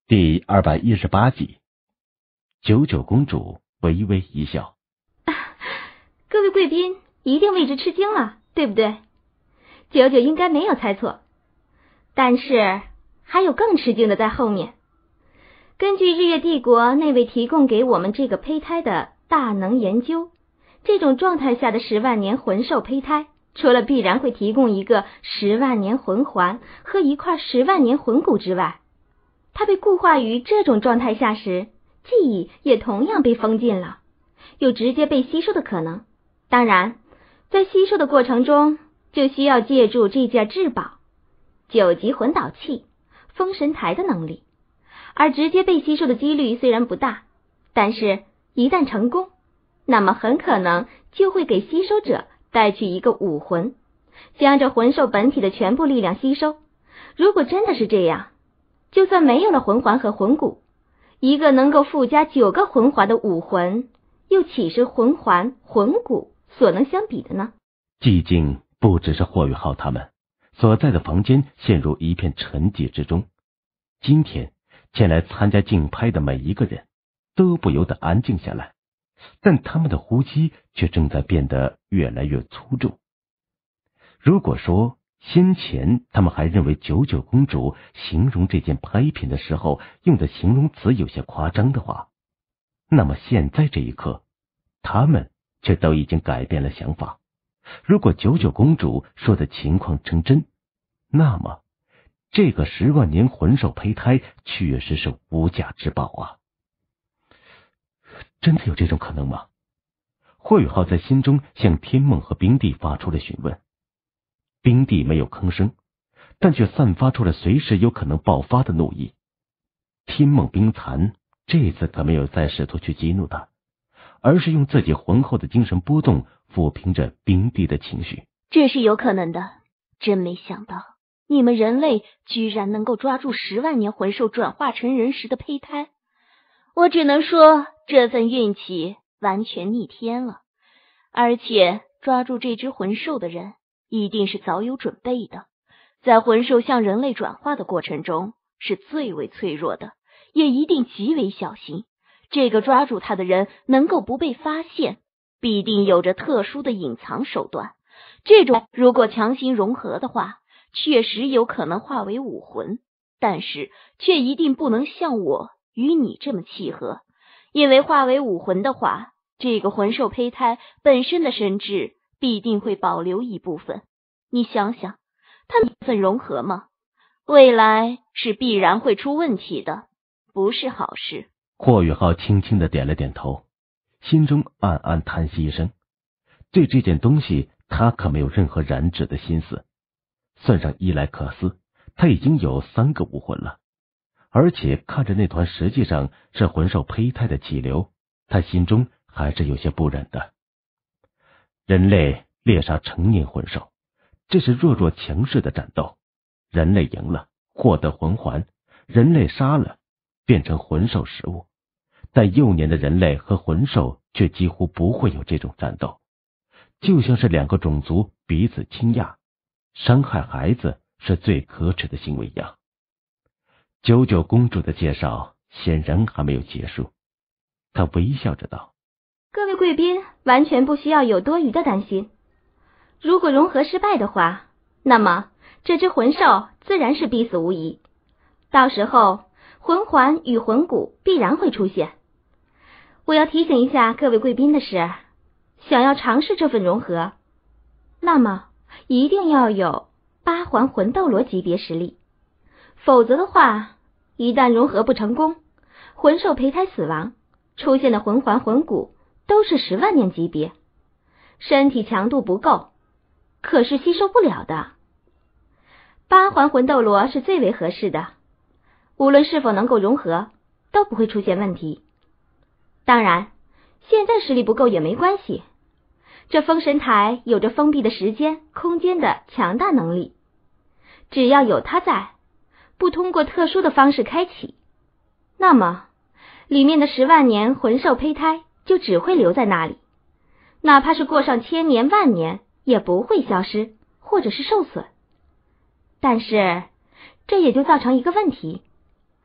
第218集，九九公主微微一笑。 各位贵宾一定为之吃惊了，对不对？九九应该没有猜错，但是还有更吃惊的在后面。根据日月帝国那位提供给我们这个胚胎的大能研究，这种状态下的10万年魂兽胚胎，除了必然会提供一个10万年魂环和一块10万年魂骨之外，它被固化于这种状态下时，记忆也同样被封禁了，有直接被吸收的可能。当然，在吸收的过程中，就需要借助这件至宝9级魂导器封神台的能力，而直接被吸收的几率虽然不大，但是一旦成功，那么很可能就会给吸收者带去一个武魂，将这魂兽本体的全部力量吸收。如果真的是这样，就算没有了魂环和魂骨，一个能够附加9个魂环的武魂，又岂是魂环魂骨所能相比的呢？ 寂静不只是霍雨浩他们所在的房间陷入一片沉寂之中。今天前来参加竞拍的每一个人都不由得安静下来，但他们的呼吸却正在变得越来越粗重。如果说先前他们还认为九九公主形容这件拍品的时候用的形容词有些夸张的话，那么现在这一刻，他们却都已经改变了想法。如果九九公主说的情况成真，那么这个10万年魂兽胚胎确实是无价之宝啊！真的有这种可能吗？霍雨浩在心中向天梦和冰帝发出了询问。冰帝没有吭声，但却散发出了随时有可能爆发的怒意。天梦冰蚕这次可没有再试图去激怒他，而是用自己浑厚的精神波动抚平着冰帝的情绪。 这是有可能的，真没想到你们人类居然能够抓住10万年魂兽转化成人时的胚胎，我只能说这份运气完全逆天了。而且抓住这只魂兽的人一定是早有准备的，在魂兽向人类转化的过程中是最为脆弱的，也一定极为小心。这个抓住他的人能够不被发现，必定有着特殊的隐藏手段。这种如果强行融合的话，确实有可能化为武魂，但是却一定不能像我与你这么契合，因为化为武魂的话，这个魂兽胚胎本身的神智必定会保留一部分。你想想，它一份融合吗？未来是必然会出问题的，不是好事。 霍雨浩轻轻地点了点头，心中暗暗叹息一声。对这件东西他可没有任何染指的心思，算上伊莱克斯，他已经有3个武魂了。而且看着那团实际上是魂兽胚胎的气流，他心中还是有些不忍的。人类猎杀成年魂兽，这是弱肉强势的战斗，人类赢了获得魂环，人类杀了变成魂兽食物。但幼年的人类和魂兽却几乎不会有这种战斗，就像是2个种族彼此倾轧，伤害孩子是最可耻的行为一样。九九公主的介绍显然还没有结束，她微笑着道： 各位贵宾完全不需要有多余的担心，如果融合失败的话，那么这只魂兽自然是必死无疑，到时候魂环与魂骨必然会出现。我要提醒一下各位贵宾的是，想要尝试这份融合，那么一定要有8环魂斗罗级别实力，否则的话，一旦融合不成功，魂兽胚胎死亡，出现的魂环魂骨都是10万年级别，身体强度不够，可是吸收不了的。8环魂斗罗是最为合适的，无论是否能够融合，都不会出现问题。当然，现在实力不够也没关系，这封神台有着封闭的时间、空间的强大能力，只要有它在，不通过特殊的方式开启，那么里面的10万年魂兽胚胎就只会留在那里，哪怕是过上千年万年也不会消失或者是受损。但是这也就造成一个问题，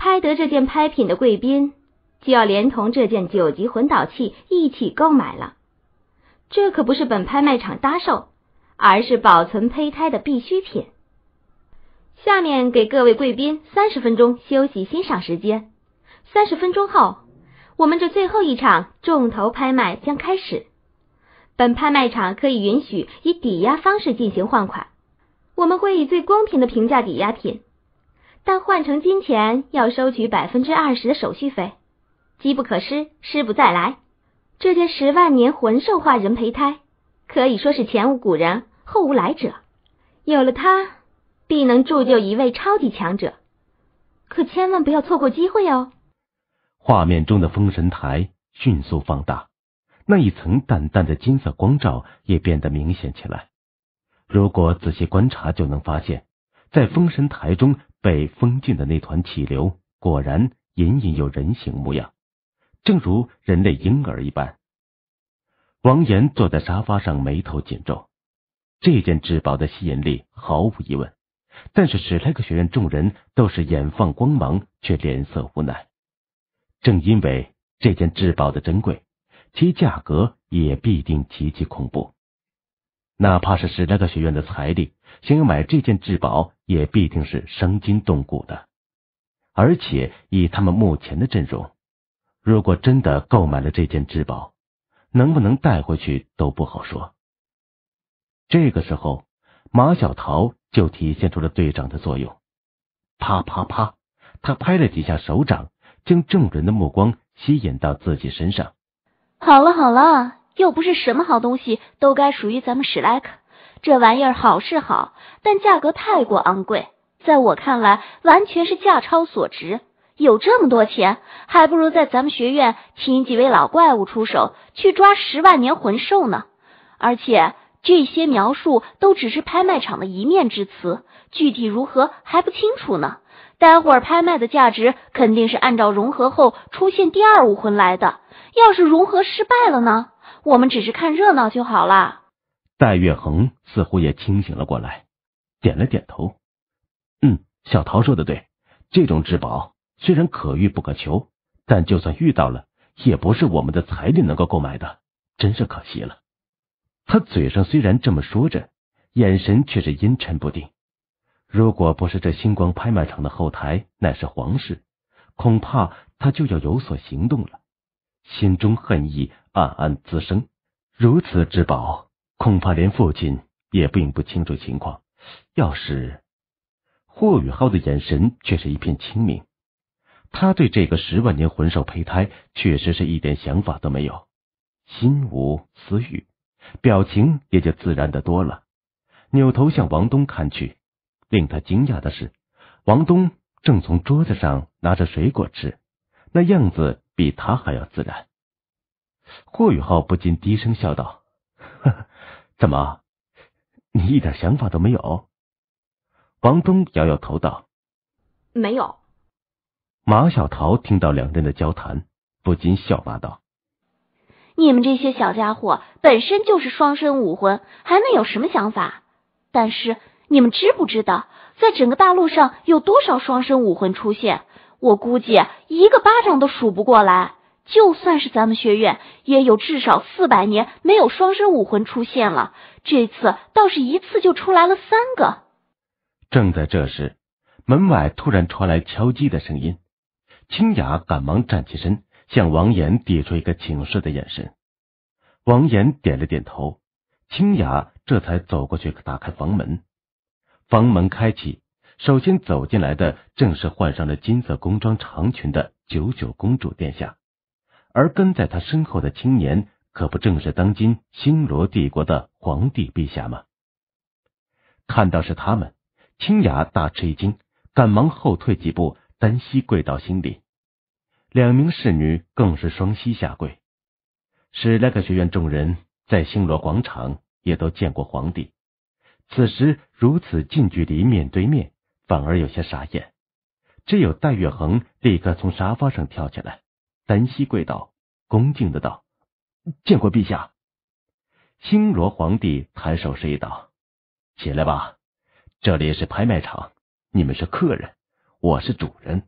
拍得这件拍品的贵宾就要连同这件9级魂导器一起购买了。这可不是本拍卖场搭售，而是保存胚胎的必需品。下面给各位贵宾30分钟休息欣赏时间。30分钟后，我们这最后一场重头拍卖将开始。本拍卖场可以允许以抵押方式进行换款，我们会以最公平的评价抵押品，但换成金钱要收取20%的手续费。机不可失，失不再来。这件10万年魂兽化人胚胎可以说是前无古人后无来者，有了它必能铸就一位超级强者，可千万不要错过机会哦。 画面中的封神台迅速放大，那一层淡淡的金色光照也变得明显起来。如果仔细观察就能发现，在封神台中被封禁的那团气流果然隐隐有人形模样，正如人类婴儿一般。王岩坐在沙发上，眉头紧皱。这件至宝的吸引力毫无疑问，但是10来个学院众人都是眼放光芒，却脸色无奈。正因为这件至宝的珍贵，其价格也必定极其恐怖。哪怕是10来个学院的财力，想要买这件至宝也必定是伤筋动骨的。而且以他们目前的阵容，如果真的购买了这件至宝，能不能带回去都不好说。这个时候，马小桃就体现出了队长的作用。啪啪啪，他拍了几下手掌，将众人的目光吸引到自己身上。 好了好了，又不是什么好东西都该属于咱们史莱克。这玩意儿好是好，但价格太过昂贵，在我看来完全是价超所值。有这么多钱，还不如在咱们学院请几位老怪物出手，去抓10万年魂兽呢。而且这些描述都只是拍卖场的一面之词，具体如何还不清楚呢。待会儿拍卖的价值肯定是按照融合后出现第2武魂来的，要是融合失败了呢，我们只是看热闹就好了。 戴月恒似乎也清醒了过来，点了点头。小桃说的对，这种至宝虽然可遇不可求，但就算遇到了，也不是我们的财力能够购买的，真是可惜了。他嘴上虽然这么说着，眼神却是阴沉不定。如果不是这星光拍卖场的后台乃是皇室，恐怕他就要有所行动了。心中恨意暗暗滋生，如此至宝，恐怕连父亲也并不清楚情况。要是……霍雨浩的眼神却是一片清明，他对这个10万年魂兽胚胎确实是一点想法都没有，心无私欲，表情也就自然的多了。扭头向王东看去，令他惊讶的是，王东正从桌子上拿着水果吃，那样子比他还要自然。霍雨浩不禁低声笑道：“呵呵，怎么，你一点想法都没有？”王东摇摇头道：“ 没有。” 马小桃听到两人的交谈，不禁笑骂道：“ 你们这些小家伙本身就是双生武魂，还能有什么想法？但是你们知不知道，在整个大陆上有多少双生武魂出现？我估计一个巴掌都数不过来。就算是咱们学院，也有至少400年没有双生武魂出现了，这次倒是一次就出来了3个。” 正在这时，门外突然传来敲击的声音。清雅赶忙站起身，向王岩递出一个请示的眼神。王岩点了点头，清雅这才走过去打开房门。房门开启，首先走进来的正是换上了金色宫装长裙的99公主殿下，而跟在她身后的青年可不正是当今星罗帝国的皇帝陛下吗？看到是他们，清雅大吃一惊，赶忙后退几步，单膝跪到心里。2名侍女更是双膝下跪。10来个学院众人在星罗广场也都见过皇帝，此时如此近距离面对面，反而有些傻眼。只有戴月恒立刻从沙发上跳起来，单膝跪倒，恭敬的道：“见过陛下。”星罗皇帝抬手示意道：“起来吧，这里是拍卖场，你们是客人，我是主人，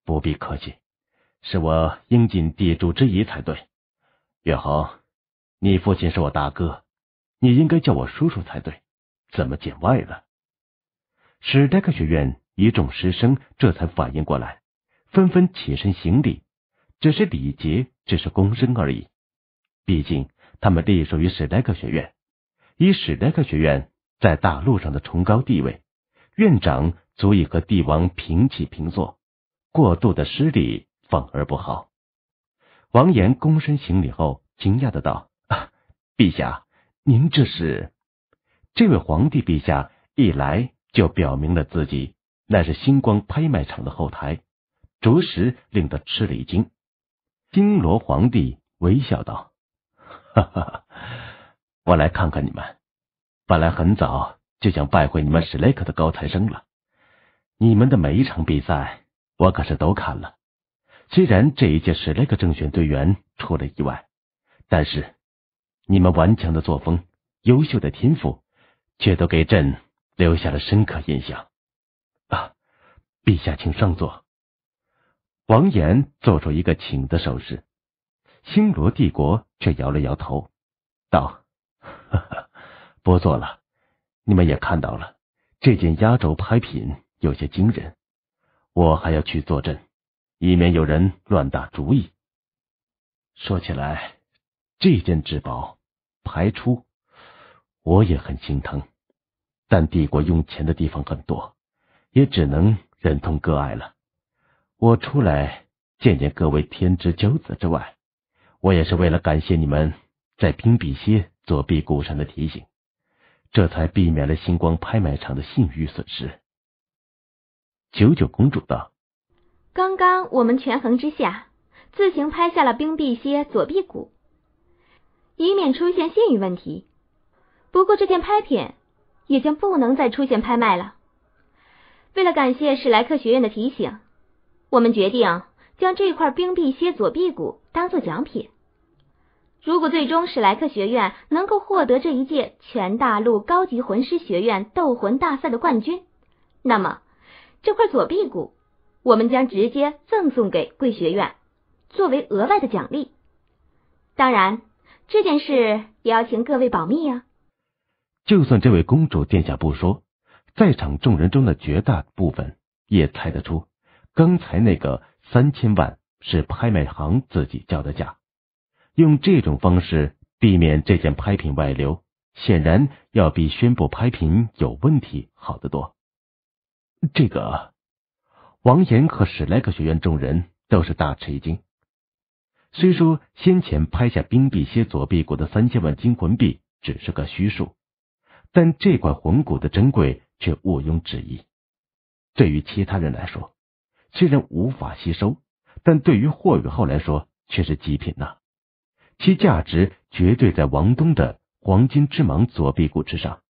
不必客气，是我应尽地主之谊才对。岳恒，你父亲是我大哥，你应该叫我叔叔才对，怎么见外了？史莱克学院一众师生这才反应过来，纷纷起身行礼，只是礼节，只是躬身而已。毕竟他们隶属于史莱克学院，以史莱克学院在大陆上的崇高地位，院长足以和帝王平起平坐，过度的失礼反而不好。王岩躬身行礼后，惊讶的道：“陛下，您这是？”这位皇帝陛下一来就表明了自己乃是星光拍卖场的后台，着实令他吃了一惊。星罗皇帝微笑道：“哈哈，我来看看你们。本来很早就想拜会你们史莱克的高材生了，你们的每一场比赛我可是都看了。虽然这一届史莱克正选队员出了意外，但是你们顽强的作风、优秀的天赋，却都给朕留下了深刻印象。陛下请上座。”王岩做出一个请的手势，星罗帝国却摇了摇头，道：“不做了，你们也看到了，这件压轴拍品有些惊人，我还要去坐镇，以免有人乱打主意。说起来，这件至宝排出，我也很心疼，但帝国用钱的地方很多，也只能忍痛割爱了。我出来见见各位天之骄子之外，我也是为了感谢你们在冰碧蝎作弊股上的提醒，这才避免了星光拍卖场的信誉损失。”九九公主道：“ 刚刚我们权衡之下，自行拍下了冰碧蝎左臂骨，以免出现信誉问题。不过这件拍品已经不能再出现拍卖了。为了感谢史莱克学院的提醒，我们决定将这块冰碧蝎左臂骨当作奖品。如果最终史莱克学院能够获得这一届全大陆高级魂师学院斗魂大赛的冠军，那么这块左臂骨我们将直接赠送给贵学院，作为额外的奖励。当然，这件事也要请各位保密啊。” 就算这位公主殿下不说，在场众人中的绝大部分也猜得出，刚才那个3000万是拍卖行自己叫的价。用这种方式避免这件拍品外流，显然要比宣布拍品有问题好得多。这个，王岩和史莱克学院众人都是大吃一惊。虽说先前拍下冰碧蝎左臂骨的3000万金魂币只是个虚数，但这块魂骨的珍贵却毋庸置疑。对于其他人来说，虽然无法吸收，但对于霍雨浩来说却是极品呐。其价值绝对在王东的黄金之芒左臂骨之上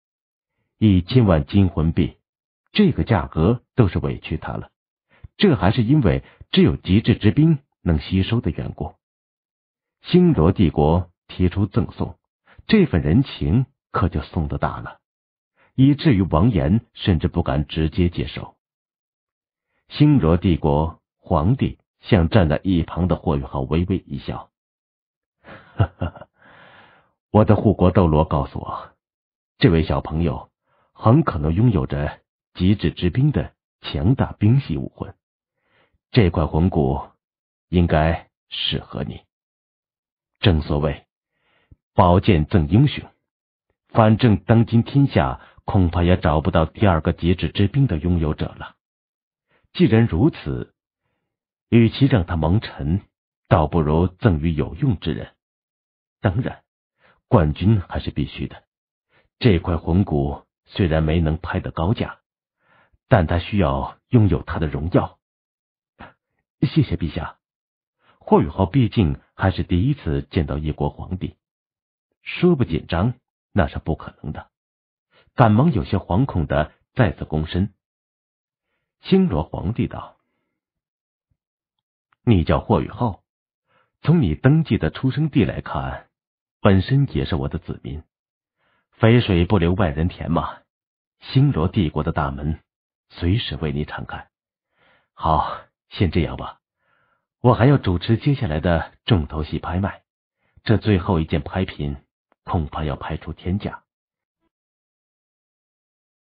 ，1000万金魂币，这个价格都是委屈他了。这还是因为只有极致之兵能吸收的缘故。星罗帝国提出赠送，这份人情可就送得大了，以至于王岩甚至不敢直接接受。星罗帝国皇帝向站在一旁的霍雨浩微微一笑：“我的护国斗罗告诉我，这位小朋友很可能拥有着极致之兵的强大兵系武魂，这块魂骨应该适合你。正所谓宝剑赠英雄，反正当今天下恐怕也找不到第二个极致之兵的拥有者了。既然如此，与其让他蒙尘，倒不如赠予有用之人。当然，冠军还是必须的。这块魂骨虽然没能拍得高价，但他需要拥有他的荣耀。”“谢谢陛下。”霍雨浩毕竟还是第一次见到一国皇帝，说不紧张那是不可能的，赶忙有些惶恐的再次躬身。星罗皇帝道：“你叫霍雨浩，从你登记的出生地来看，本身也是我的子民，肥水不流外人田嘛。星罗帝国的大门随时为你敞开。好， 先这样吧，我还要主持接下来的重头戏拍卖，这最后一件拍品恐怕要拍出天价。